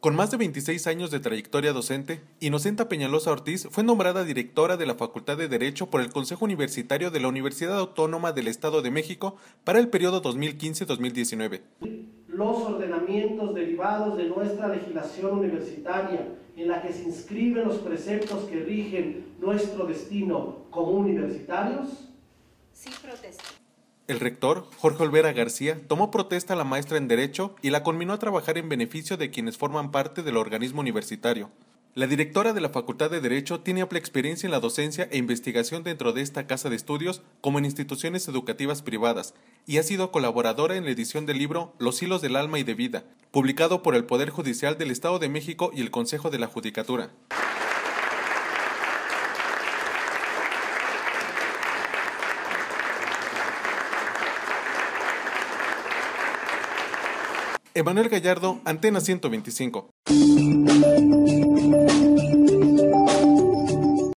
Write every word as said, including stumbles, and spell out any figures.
Con más de veintiséis años de trayectoria docente, Inocenta Peñalosa Ortiz fue nombrada directora de la Facultad de Derecho por el Consejo Universitario de la Universidad Autónoma del Estado de México para el periodo dos mil quince a dos mil diecinueve. Los ordenamientos derivados de nuestra legislación universitaria, en la que se inscriben los preceptos que rigen nuestro destino como universitarios. Sí, protesto. El rector, Jorge Olvera García, tomó protesta a la maestra en Derecho y la conminó a trabajar en beneficio de quienes forman parte del organismo universitario. La directora de la Facultad de Derecho tiene amplia experiencia en la docencia e investigación dentro de esta casa de estudios como en instituciones educativas privadas y ha sido colaboradora en la edición del libro Los hilos del alma y de vida, publicado por el Poder Judicial del Estado de México y el Consejo de la Judicatura. Emanuel Gallardo, Antena ciento veinticinco.